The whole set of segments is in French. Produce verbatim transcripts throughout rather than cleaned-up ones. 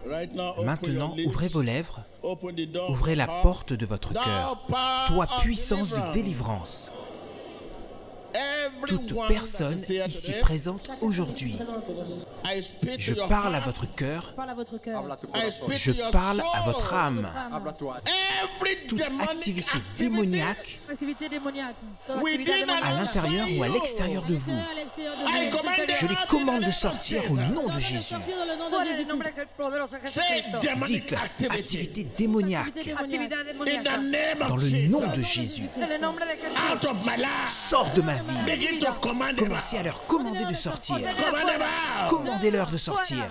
Maintenant, ouvrez vos lèvres, ouvrez la porte de votre cœur. Toi, puissance de délivrance. Toute personne ici présente aujourd'hui, je parle à votre cœur, je parle à votre âme. Toute activité démoniaque à l'intérieur ou à l'extérieur de vous, je les commande de sortir au nom de Jésus. Dites, activité démoniaque, dans le nom de Jésus, sors de ma vie. Commencez à leur commander de sortir. Commandez-leur de sortir.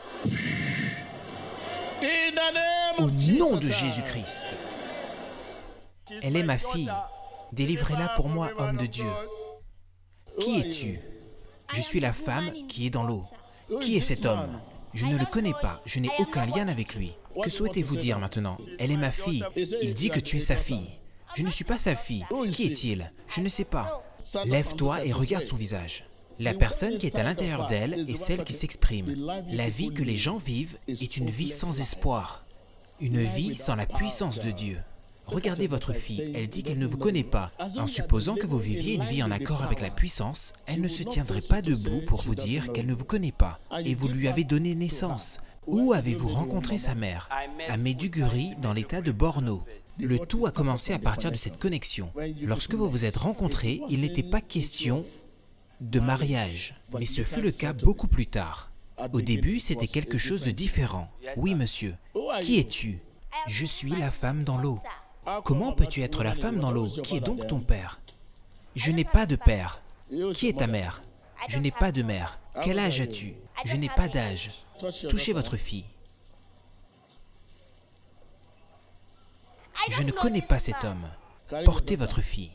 Au nom de Jésus-Christ. Elle est ma fille. Délivrez-la pour moi, homme de Dieu. Qui es-tu? Je suis la femme qui est dans l'eau. Qui est cet homme? Je ne le connais pas. Je n'ai aucun lien avec lui. Que souhaitez-vous dire maintenant? Elle est ma fille. Il dit que tu es sa fille. Je ne suis pas sa fille. Qui est-il? Je ne sais pas. Lève-toi et regarde son visage. La personne qui est à l'intérieur d'elle est celle qui s'exprime. La vie que les gens vivent est une vie sans espoir. Une vie sans la puissance de Dieu. Regardez votre fille, elle dit qu'elle ne vous connaît pas. En supposant que vous viviez une vie en accord avec la puissance, elle ne se tiendrait pas debout pour vous dire qu'elle ne vous connaît pas. Et vous lui avez donné naissance. Où avez-vous rencontré sa mère? À Maiduguri, dans l'état de Borno. Le tout a commencé à partir de cette connexion. Lorsque vous vous êtes rencontrés, il n'était pas question de mariage, mais ce fut le cas beaucoup plus tard. Au début, c'était quelque chose de différent. Oui, monsieur. Qui es-tu? Je suis la femme dans l'eau. Comment peux-tu être la femme dans l'eau? Qui est donc ton père? Je n'ai pas de père. Qui est ta mère? Je n'ai pas de mère. Quel âge as-tu? Je n'ai pas d'âge. Touchez votre fille. Je ne connais pas cet homme. Portez votre fille.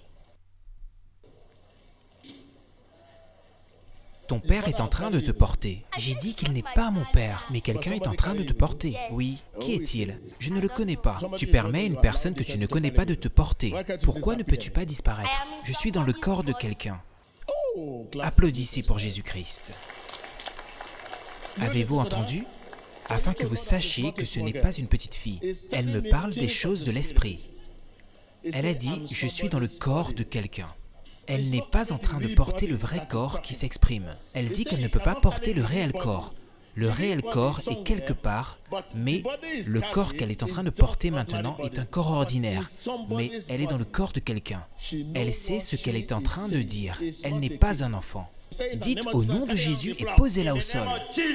Ton père est en train de te porter. J'ai dit qu'il n'est pas mon père, mais quelqu'un est en train de te porter. Oui. Qui est-il? Je ne le connais pas. Tu permets à une personne que tu ne connais pas de te porter. Pourquoi ne peux-tu pas disparaître? Je suis dans le corps de quelqu'un. Applaudissez pour Jésus-Christ. Avez-vous entendu? Afin que vous sachiez que ce n'est pas une petite fille. Elle me parle des choses de l'esprit. Elle a dit, je suis dans le corps de quelqu'un. Elle n'est pas en train de porter le vrai corps qui s'exprime. Elle dit qu'elle ne peut pas porter le réel corps. Le réel corps est quelque part, mais le corps qu'elle est en train de porter maintenant est un corps ordinaire. Mais elle est dans le corps de quelqu'un. Elle sait ce qu'elle est en train de dire. Elle n'est pas un enfant. Dites au nom de Jésus et posez-la au sol.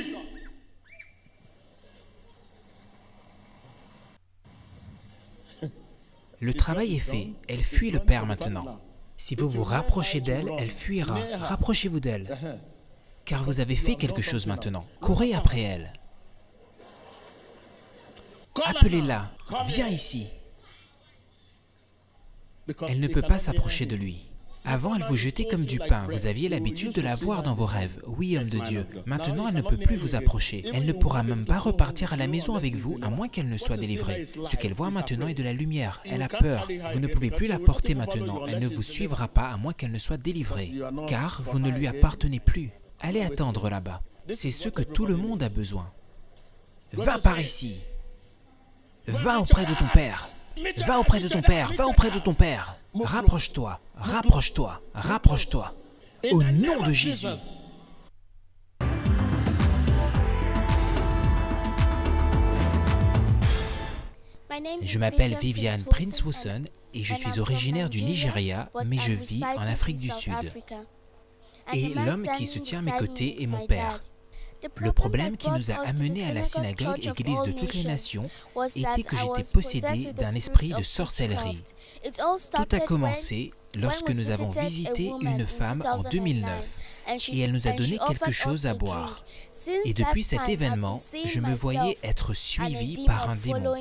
Le travail est fait. Elle fuit le Père maintenant. Si vous vous rapprochez d'elle, elle fuira. Rapprochez-vous d'elle. Car vous avez fait quelque chose maintenant. Courez après elle. Appelez-la. Viens ici. Elle ne peut pas s'approcher de lui. Avant, elle vous jetait comme du pain. Vous aviez l'habitude de la voir dans vos rêves. Oui, homme de Dieu. Maintenant, elle ne peut plus vous approcher. Elle ne pourra même pas repartir à la maison avec vous, à moins qu'elle ne soit délivrée. Ce qu'elle voit maintenant est de la lumière. Elle a peur. Vous ne pouvez plus la porter maintenant. Elle ne vous suivra pas, à moins qu'elle ne soit délivrée. Car vous ne lui appartenez plus. Allez attendre là-bas. C'est ce que tout le monde a besoin. Va par ici. Va auprès de ton père. Va auprès de ton père. Va auprès de ton père. Rapproche-toi, rapproche-toi, rapproche-toi. Au nom de Jésus. Je m'appelle Viviane Prince-Wusson et je suis originaire du Nigeria, mais je vis en Afrique du Sud. Et l'homme qui se tient à mes côtés est mon père. Le problème qui nous a amenés à la synagogue Église de toutes les nations était que j'étais possédé d'un esprit de sorcellerie. Tout a commencé lorsque nous avons visité une femme en deux mille neuf et elle nous a donné quelque chose à boire. Et depuis cet événement, je me voyais être suivi par un démon.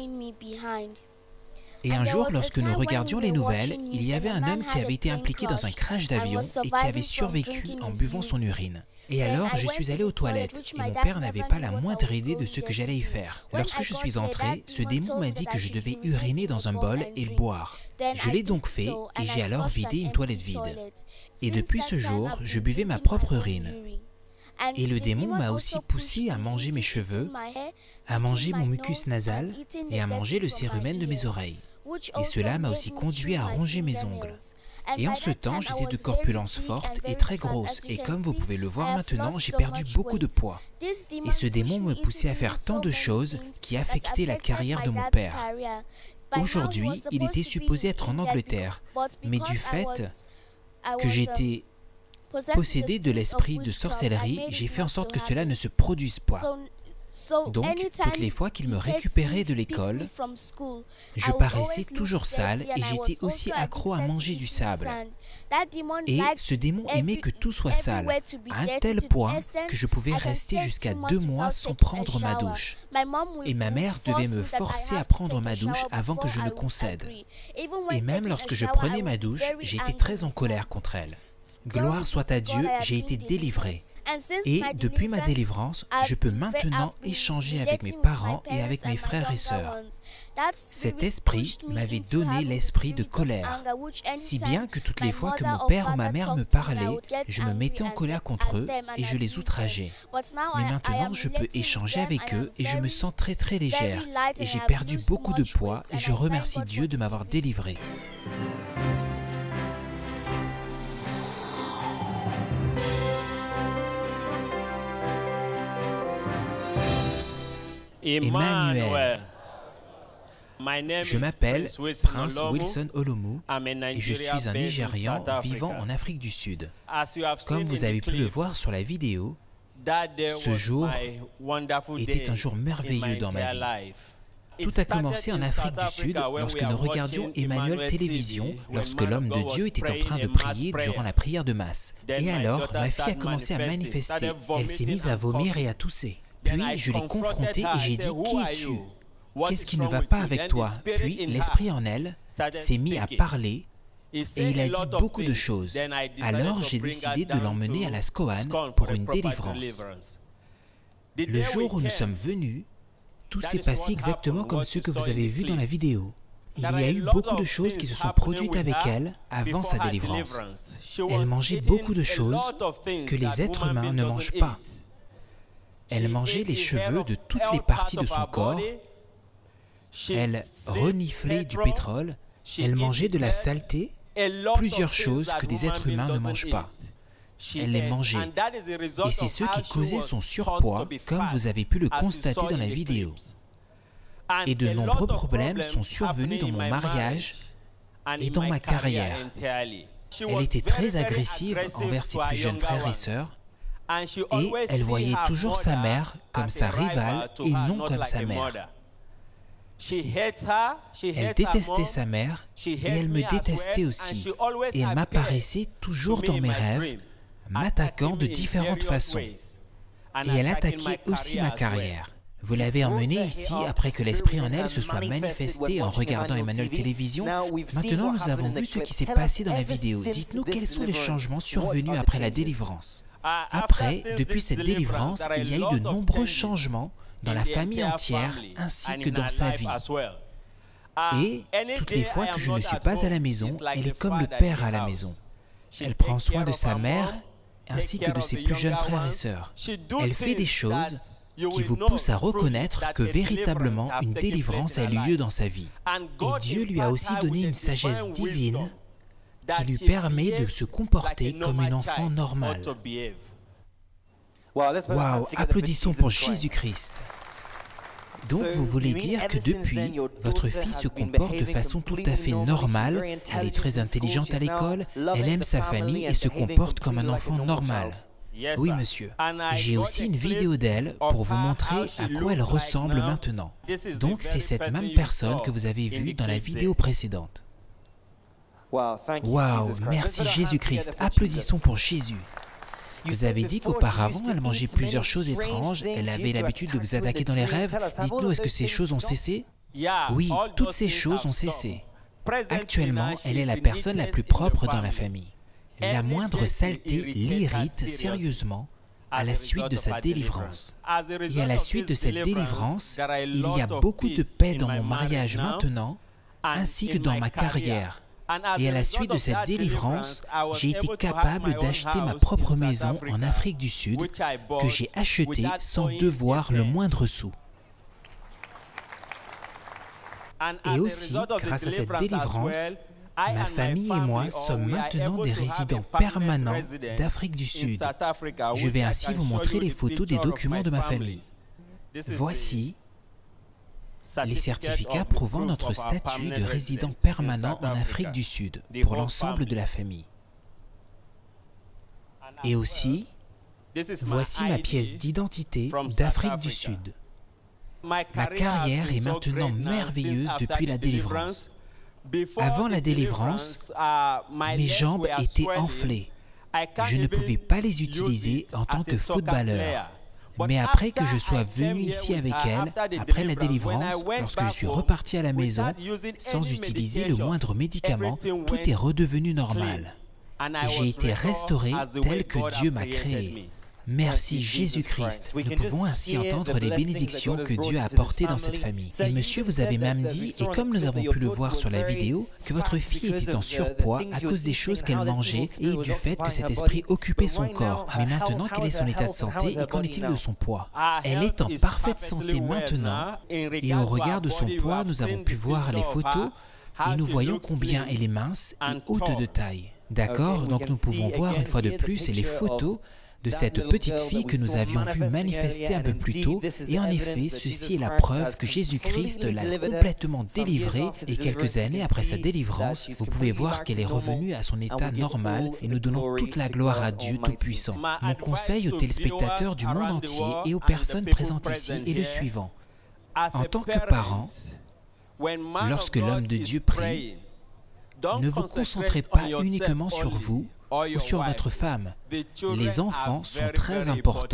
Et un jour, lorsque nous regardions les nouvelles, il y avait un homme qui avait été impliqué dans un crash d'avion et qui avait survécu en buvant son urine. Et alors, je suis allé aux toilettes et mon père n'avait pas la moindre idée de ce que j'allais y faire. Lorsque je suis entré, ce démon m'a dit que je devais uriner dans un bol et le boire. Je l'ai donc fait et j'ai alors vidé une toilette vide. Et depuis ce jour, je buvais ma propre urine. Et le démon m'a aussi poussé à manger mes cheveux, à manger mon mucus nasal et à manger le cérumen de mes oreilles. Et cela m'a aussi conduit à ronger mes ongles. Et en ce temps, j'étais de corpulence forte et très grosse. Et comme vous pouvez le voir maintenant, j'ai perdu beaucoup de poids. Et ce démon me poussait à faire tant de choses qui affectaient la carrière de mon père. Aujourd'hui, il était supposé être en Angleterre, mais du fait que j'étais possédé de l'esprit de sorcellerie, j'ai fait en sorte que cela ne se produise pas. Donc, toutes les fois qu'il me récupérait de l'école, je paraissais toujours sale et j'étais aussi accro à manger du sable. Et ce démon aimait que tout soit sale, à un tel point que je pouvais rester jusqu'à deux mois sans prendre ma douche. Et ma mère devait me forcer à prendre ma douche avant que je ne concède. Et même lorsque je prenais ma douche, j'étais très en colère contre elle. Gloire soit à Dieu, j'ai été délivré. Et depuis ma délivrance, je peux maintenant échanger avec mes parents et avec mes frères et sœurs. Cet esprit m'avait donné l'esprit de colère, si bien que toutes les fois que mon père ou ma mère me parlaient, je me mettais en colère contre eux et je les outrageais. Mais maintenant, je peux échanger avec eux et je me sens très très légère. Et j'ai perdu beaucoup de poids et je remercie Dieu de m'avoir délivré. Emmanuel. Je m'appelle Prince Wilson Olomu et je suis un Nigérian vivant en Afrique du Sud. Comme vous avez pu le voir sur la vidéo, ce jour était un jour merveilleux dans ma vie. Tout a commencé en Afrique du Sud lorsque nous regardions Emmanuel Télévision, lorsque l'homme de Dieu était en train de prier durant la prière de masse. Et alors, ma fille a commencé à manifester. Elle s'est mise à vomir et à tousser. Puis je l'ai confrontée et j'ai dit « Qui es-tu ? Qu'est-ce qui ne va pas avec toi ?» Puis l'esprit en elle s'est mis à parler et il a dit beaucoup de choses. Alors j'ai décidé de l'emmener à la SCOAN pour une délivrance. Le jour où nous sommes venus, tout s'est passé exactement comme ce que vous avez vu dans la vidéo. Il y a eu beaucoup de choses qui se sont produites avec elle avant sa délivrance. Elle mangeait beaucoup de choses que les êtres humains ne mangent pas. Elle mangeait les cheveux de toutes les parties de son corps, elle reniflait du pétrole, elle mangeait de la saleté, plusieurs choses que des êtres humains ne mangent pas. Elle les mangeait. Et c'est ce qui causait son surpoids, comme vous avez pu le constater dans la vidéo. Et de nombreux problèmes sont survenus dans mon mariage et dans ma carrière. Elle était très agressive envers ses plus jeunes frères et sœurs, et elle voyait toujours sa mère comme sa rivale et non comme sa mère. Elle détestait sa mère et elle me détestait aussi. Et elle m'apparaissait toujours dans mes rêves, m'attaquant de différentes façons. Et elle attaquait aussi ma carrière. Vous l'avez emmenée ici après que l'esprit en elle se soit manifesté en regardant Emmanuel Télévision. Maintenant, nous avons vu ce qui s'est passé dans la vidéo. Dites-nous quels sont les changements survenus après la délivrance. Après, depuis cette délivrance, il y a eu de nombreux changements dans la famille entière ainsi que dans sa vie. Et toutes les fois que je ne suis pas à la maison, elle est comme le père à la maison. Elle prend soin de sa mère ainsi que de ses plus jeunes frères et sœurs. Elle fait des choses qui vous poussent à reconnaître que véritablement une délivrance a eu lieu dans sa vie. Et Dieu lui a aussi donné une sagesse divine qui lui permet de se comporter comme un enfant normal. Waouh, applaudissons pour Jésus-Christ. Donc vous voulez dire que depuis, votre fille se comporte de façon tout à fait normale, elle est très intelligente à l'école, elle aime sa famille et se comporte comme un enfant normal. Oui, monsieur. J'ai aussi une vidéo d'elle pour vous montrer à quoi elle ressemble maintenant. Donc c'est cette même personne que vous avez vue dans la vidéo précédente. Waouh, merci Jésus-Christ. Applaudissons pour Jésus. Vous avez dit qu'auparavant, elle mangeait plusieurs choses étranges, elle avait l'habitude de vous attaquer dans les rêves. Dites-nous, est-ce que ces choses ont cessé? Oui, toutes ces choses ont cessé. Actuellement, elle est la personne la plus propre dans la famille. La moindre saleté l'irrite sérieusement à la suite de sa délivrance. Et à la suite de cette délivrance, il y a beaucoup de paix dans mon mariage maintenant, ainsi que dans ma carrière. Et à la suite de cette délivrance, j'ai été capable d'acheter ma propre maison en Afrique du Sud que j'ai achetée sans devoir le moindre sou. Et aussi, grâce à cette délivrance, ma famille et moi sommes maintenant des résidents permanents d'Afrique du Sud. Je vais ainsi vous montrer les photos des documents de ma famille. Voici les certificats prouvant notre statut de résident permanent en Afrique du Sud pour l'ensemble de la famille. Et aussi, voici ma pièce d'identité d'Afrique du Sud. Ma carrière est maintenant merveilleuse depuis la délivrance. Avant la délivrance, mes jambes étaient enflées. Je ne pouvais pas les utiliser en tant que footballeur. Mais après que je sois venu ici avec elle, après la délivrance, lorsque je suis reparti à la maison, sans utiliser le moindre médicament, tout est redevenu normal. J'ai été restauré tel que Dieu m'a créé. Merci Jésus-Christ. Nous pouvons ainsi entendre les bénédictions que Dieu a apportées dans cette famille. Et monsieur, vous avez même dit, et comme nous avons pu le voir sur la vidéo, que votre fille était en surpoids à cause des choses qu'elle mangeait et du fait que cet esprit occupait son corps. Mais maintenant, quel est son état de santé et qu'en est-il de son poids? Elle est en parfaite santé maintenant et au regard de son poids, nous avons pu voir les photos et nous voyons combien elle est mince et haute de taille. D'accord? Donc nous pouvons voir une fois de plus les photos de cette petite fille que nous avions vue manifester un peu plus tôt. Et en effet, ceci est la preuve que Jésus-Christ l'a complètement délivrée et quelques années après sa délivrance, vous pouvez voir qu'elle est revenue à son état normal et nous donnons toute la gloire à Dieu Tout-Puissant. Mon conseil aux téléspectateurs du monde entier et aux personnes présentes ici est le suivant. En tant que parent, lorsque l'homme de Dieu prie, ne vous concentrez pas uniquement sur vous ou sur votre femme. Les enfants sont très importants.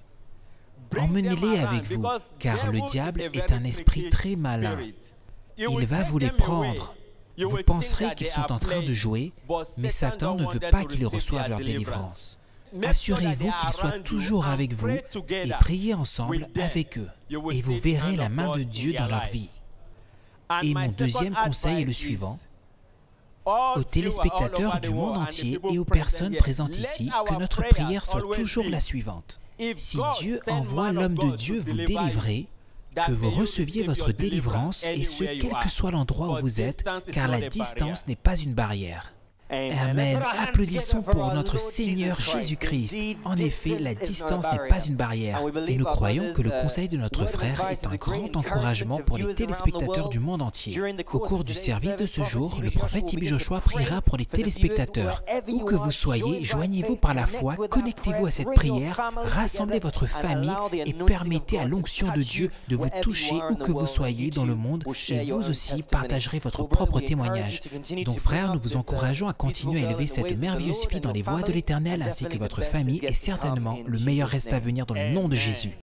Emmenez-les avec vous, car le diable est un esprit très malin. Il va vous les prendre. Vous penserez qu'ils sont en train de jouer, mais Satan ne veut pas qu'ils reçoivent leur délivrance. Assurez-vous qu'ils soient toujours avec vous et priez ensemble avec eux, et vous verrez la main de Dieu dans leur vie. Et mon deuxième conseil est le suivant. Aux téléspectateurs du monde entier et aux personnes présentes ici, que notre prière soit toujours la suivante. Si Dieu envoie l'homme de Dieu vous délivrer, que vous receviez votre délivrance, et ce, quel que soit l'endroit où vous êtes, car la distance n'est pas une barrière. Amen. Applaudissons pour notre Seigneur Jésus-Christ. En effet, la distance n'est pas une barrière. Et nous croyons que le conseil de notre frère est un grand encouragement pour les téléspectateurs du monde entier. Au cours du service de ce jour, le prophète Ibi Joshua priera pour les téléspectateurs. Où que vous soyez, joignez-vous par la foi, connectez-vous à cette prière, rassemblez votre famille et permettez à l'onction de Dieu de vous toucher où que vous soyez dans le monde, et vous aussi partagerez votre propre témoignage. Donc frères, nous vous encourageons à continuez à élever cette merveilleuse fille dans les voies de l'Éternel ainsi que votre famille, et certainement le meilleur reste à venir dans le nom de Jésus.